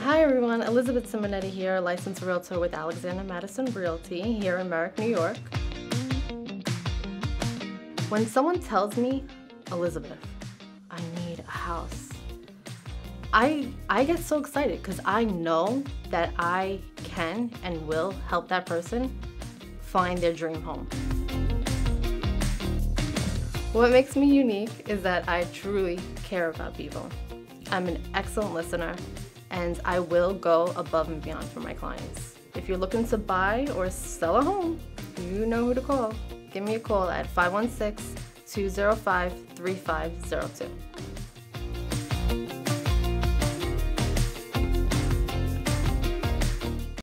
Hi everyone, Elizabeth Simonetti here, licensed realtor with Madison Realty here in Merrick, New York. When someone tells me, Elizabeth, I need a house, I get so excited because I know that I can and will help that person find their dream home. What makes me unique is that I truly care about people. I'm an excellent listener, and I will go above and beyond for my clients. If you're looking to buy or sell a home, you know who to call. Give me a call at 516-205-3502.